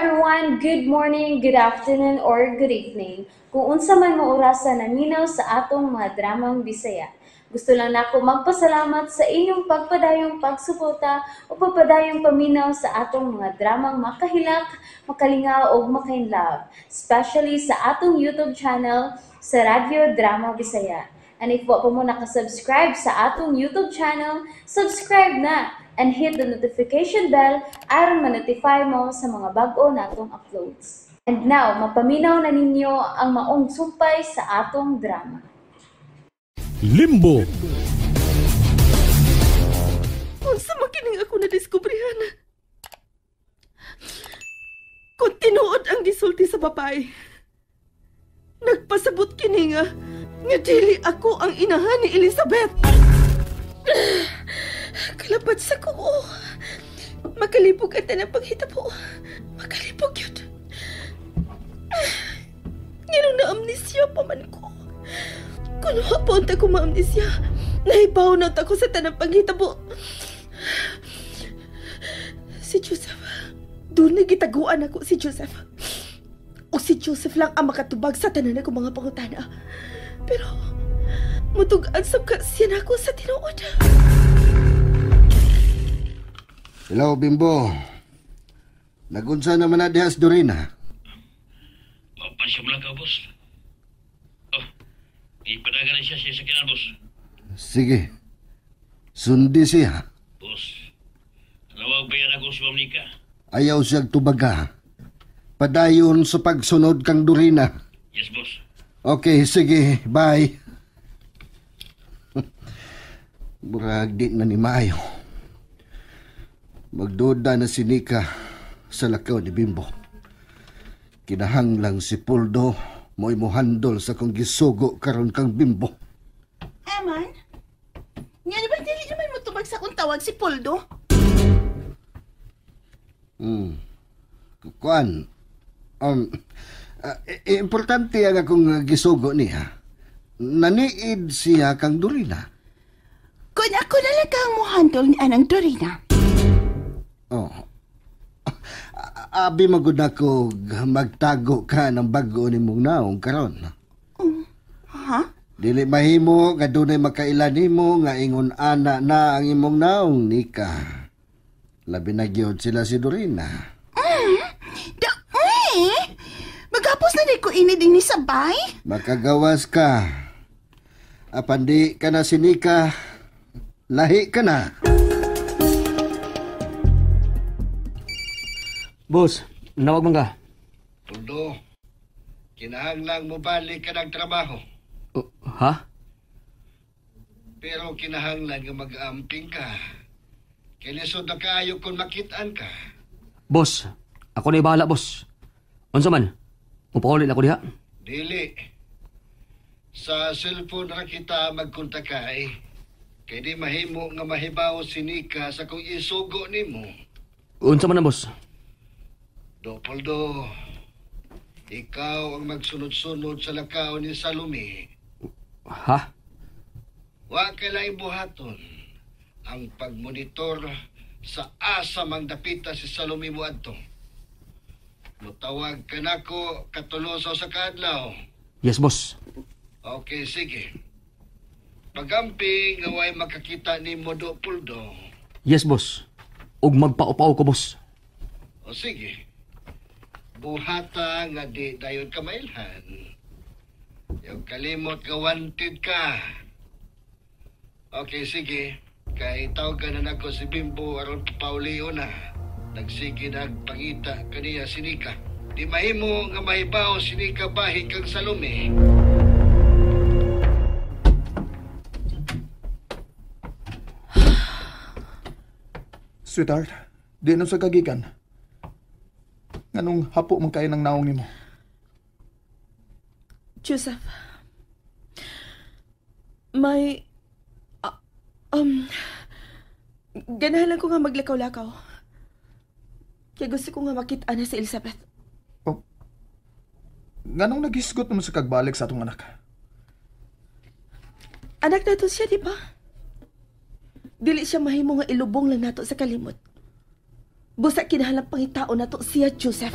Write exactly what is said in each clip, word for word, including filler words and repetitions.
everyone, good morning, good afternoon, or good evening. Kung unsa man mo orasan naminaw sa atong mga dramang Bisaya. Gusto lang nako magpasalamat sa inyong pagpadayong pagsuporta o pagpadayong paminaw sa atong mga dramang makahilak, makalingaw o makainlove, especially sa atong YouTube channel sa Radyo Drama Bisaya. And if wa pa mo nakasubscribe sa atong YouTube channel, subscribe na and hit the notification bell aron ma-notify mo sa mga bag-o natong uploads. And now, mapaminaw na ninyo ang maong sumpay sa atong drama. Limbo. Unsa makining ako nadiskubrihan? Kung tinuod ang gisulti sa babae, nagpasabot kini nga nga dili ako ang inahan ni Elizabeth. Kalapat sa ko. Makalipog at na paghitabo. Makalipog yun. Ngayon na amnesya pa man ko. Kung hapon ta ko ma-amnesya, nahibaw na ta ko sa tanang paghitabo. Si Joseph, doon na gitaguan ako si Joseph. O si Joseph lang ang makatubag sa tanan ko mga pangutana. Pero, mutugaan sa kasyan ako sa tinuod. Hello, Bimbo. Nagunsa naman na dihas Dorina. Mapansya mo lang ka, boss. Oh, ipadagan na siya siya sa kinan, boss. Sige. Sundi siya. Boss, nawag bayan ako si Mamnika. Ayaw siyang tubaga. Padayon sa pagsunod kang Dorina. Yes, boss. Okay, sige. Bye. Murag di na ni Maayo. Magduda na si Nika sa lakaw ni Bimbo. Kinahanglang si Puldo mo'y muhandol sa kong gisugo karon kang Bimbo. Aman? Nga naman dili naman mo tubag sa kung tawag si Poldo? Hmm. Kuan. Um, uh, importante ang akong gisugo niya. Naniid siya kang Dorina. Kung ako na lang kang muhandol ni Anang Dorina. Oh. Abi magud ako magtago ka ng bago ni mong naong karon. Um, ha? Dili mahimo nga dunay makailan nimo nga ingon ana na ang imong naong Nika. Labi na gyud sila si Dorina. Mm, da, eh? Magapos na di ko ini din ni sabay? Makagawas ka. Apan di ka na si Nika, lahi ka na. Boss, nawag man ka. Puldo, kinahanglang mo balik ka ng trabaho. Oh, ha? Pero kinahanglan nga mag-amping ka. Kilisod na kaayo kung makitaan ka. Boss, ako na ibahala, boss. Unsa man? Upaulit ako diha. Dili. Sa cellphone ra kita magkontak ka eh. Kaya di mahimo nga mahibaw si Nika sa kung isugo nimo. Unsa man na, boss? Dopoldo, ikaw ang magsunod-sunod sa lakaw ni Salome. Ha? Wa kailangan buhaton ang pagmonitor sa asa mang dapita si Salome mo adto. Mutawag ka nako katulosaw sa kadlaw. Yes, boss. Okay, sige. Pagamping nga way makakita ni mo Dopoldo. Yes, boss. Og magpaupaw ko, boss. O sige. Buhata nga di dayon kamailhan. Yung kalimot nga wanted ka. Okay, sige. Kay tawagan na nako si Bimbo aron Paulio na. Nagsige nagpangita kaniya si Nika. Di mahimo nga mahibaw si Nika bahin kang Salome. Sweetheart, di nun sa kagikan. Nganong hapo mong kayo ng naong nimo? Joseph, may... Uh, um... Ganahan lang ko nga maglakaw-lakaw. Kaya gusto ko nga makita na si Elizabeth. Oh, nganong naghisgot naman sa kagbalik sa atong anak? Anak na to siya, di ba? Dili siya mahimo nga ilubong lang nato sa kalimot. Busa kinahanglan pangitao na to siya, Joseph.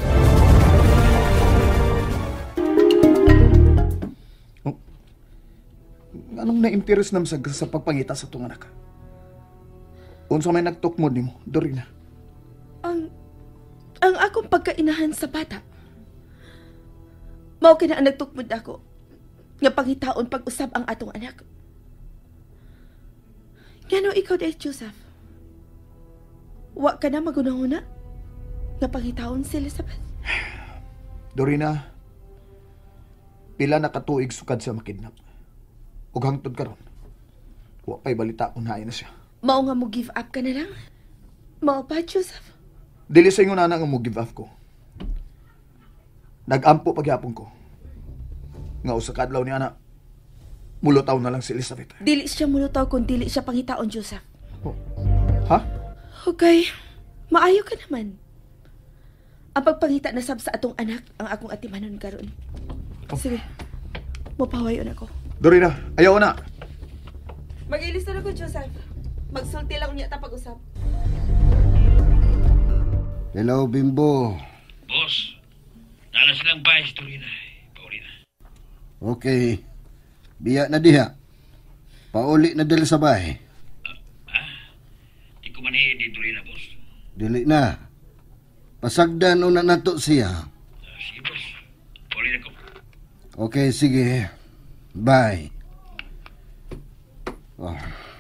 Oh. Anong na-interest nam sa, sa pagpangita sa itong anak? Unsa may nagtukmod nimo, Dorina? Ang, ang akong pagkainahan sa bata. Mao kina ang nagtukmod ako. Nga pangitaon pag-usab ang atong anak. Ngano ikaw dahil, Joseph? Wa ka na magunahuna? Nga pangitaon si Elizabeth? Dorina, pila na katuig sukad sa makidnap. Ug hangtod karon, wa pay balita kung haay na siya. Mao nga mo give up ka na lang? Mao pa, Joseph? Dili sa ingon ana nga mo give up ko. Nagampo pagyapon ko. Nga usa ka adlaw ni ana, mulutaw na lang si Elizabeth. Dili siya mulutaw kung dili siya pangitaon, Joseph. Oh. Ha? Okay, maayo ka naman. Ang pagpangita na sab sa atong anak ang akong atimanon karon. Sige, mapawayon ako. Dorina, ayaw na. Mag-ilis na ako, Joseph. Magsulti lang niya ta pag-usap. Hello, Bimbo. Boss, nala silang bahay si Dorina. Paulina. Okay. Biya na diha. Pauli na dili sa bahay. Di ko manihin di Dorina, boss. Dili na. Pasagdan una nato siya. Uh, sige, boss. Paulina ko. Okay, sige. Bye. Oh.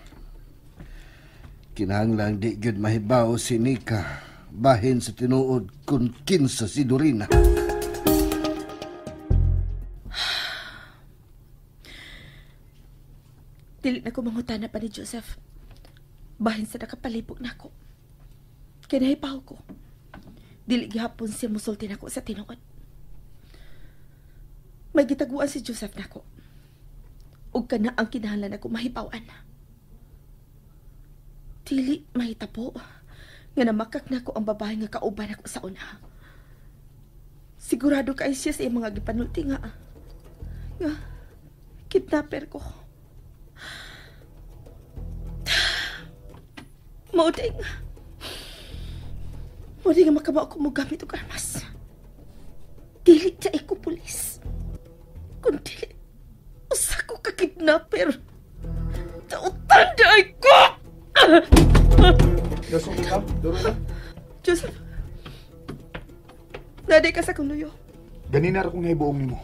Kinahanglang di gyud mahibaw si Nika bahin sa tinuod kung kinsa si Dorina. Dili na ko mangutana pa ni Joseph. Bahin sa nakapalibog na ako. Kinahipaw ko. Dili gihapon siya musulti na ko sa tinuod. May gitaguan si Joseph na ko. Ug kana ang kinahanglan ako mahipawan na. Dili mahitapo nga namakak na ko ang babae nga kauban ako sa una. Sigurado kay siya sa iyang mga gipanulti nga. Nga, kidnapper ko. Mauding. Mauding nga makamaw ko mo gamit og armas. Dili sa iko pulis. Kundi, usa ko ka kidnapper. Tautanday ko! Gasong ka, Dorina. Joseph, naday ka sa kunuyo. Ganina ra kong nahibuong nimo.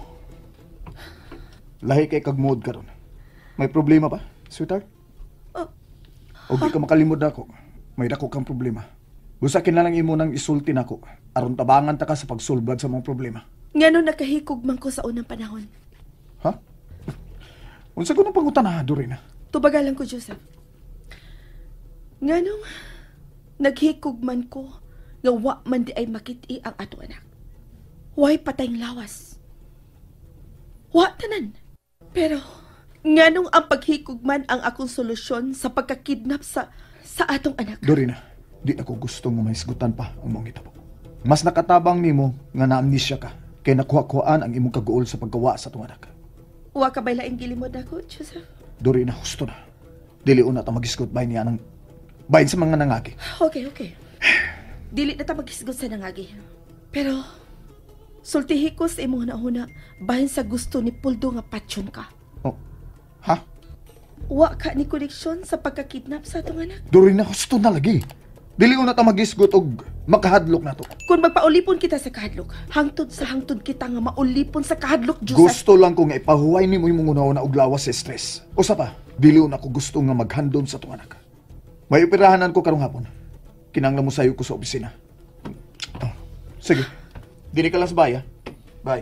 Lahi kay kag mood karon. May problema ba, sweetheart? Oh, O di ka makalimod ako. May dako kang problema. Busakin na lang imo nang isulti nako aron tabangan ta ka sa pagsulbad sa mga problema. ngano nakahikog man ko sa unang panahon. Ha? Unsa ko nang pangutana, Dorina? Tubagalan ko, Joseph. Nganong naghikog man ko nga wa man di ay makiti ang ato anak. Way patayng lawas. Wa tanan. Pero nganong ang paghikog man ang akong solusyon sa pagkakidnap sa sa atong anak. Dorina, di ako gusto nga mahisgutan pa ang mong hitabo. Mas nakatabang nimo nga na-amnesia ka kay nakuha-kuhaan ang imong kaguol sa paggawa sa atong anak. Wa ka ba'y laing gilimod ako, Joseph? Dorina, husto na. Dili una ta magisgot bahin niya ng bahin sa mga nangagi. Okay, okay. Dili na ta maghisgot sa nangagi. Pero, sultihi ko sa imong nauna bahin sa gusto ni Puldo nga patsyon ka. Oh, ha? Wa ka ni koneksyon sa pagkakidnap sa atong anak. Dorina, husto na lagi. Dili una ta magisgot og makahadlok na to. Kung magpaulipon kita sa kahadlok, hangtod sa hangtod kita nga maulipon sa kahadlok, Joseph. Gusto lang ko nga ipahuway nimo imong una-una og lawas sa stress. Usa pa, dili una ko gusto nga maghandom sa tong anak. May operahanan ko karong hapon. Kinanglan mo sayo ko sa opisina. Oh, sige. Dili ka lang sa baya. Bye.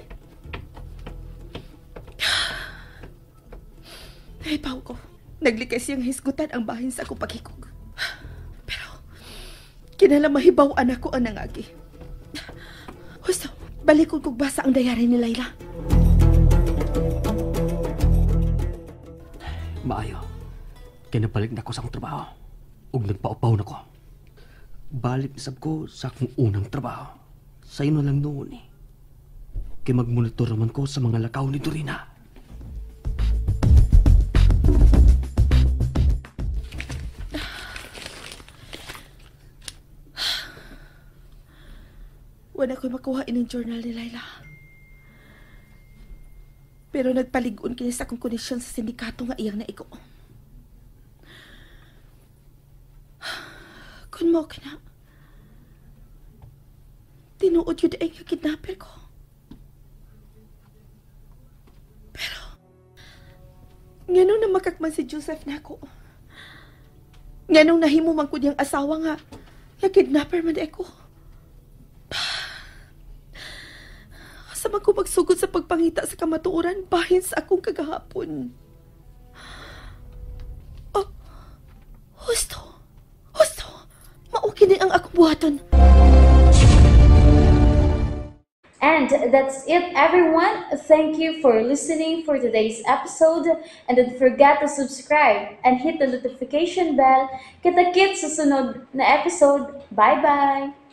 Ay, pao ko. Naglikay siyang hisgutan ang bahin sa akong paghikog. Pero, kinala mahibaw-an ako ang nangagi. Gusto, balikod kong basa ang dayari ni Layla. Maayo. Kaya nabalik na ko sa akong trabaho. Ug nagpaupaw na ko. Balik isab ko sa akong unang trabaho. Sa ino lang noon eh. Kaya magmonitor naman ko sa mga lakaw ni Dorina. Wala ko'y makuha ining journal ni Laila. Pero nagpaligon kini sa akong koneksyon sa sindikato nga iyang naigo. Kung mo ka na, tinuod yun ay nga kidnapper ko. Pero, nganong na makakman si Joseph na ako? Nganong nahimo man ko niyang asawa nga, nga kidnapper man ako? Asa man ko magsugod sa pagpangita sa kamatuoran bahin sa akong kagahapon? Oh, husto, husto, maukini ang akong buhaton. And that's it, everyone. Thank you for listening for today's episode. And don't forget to subscribe and hit the notification bell. Kita-kits sa sunod na episode. Bye-bye!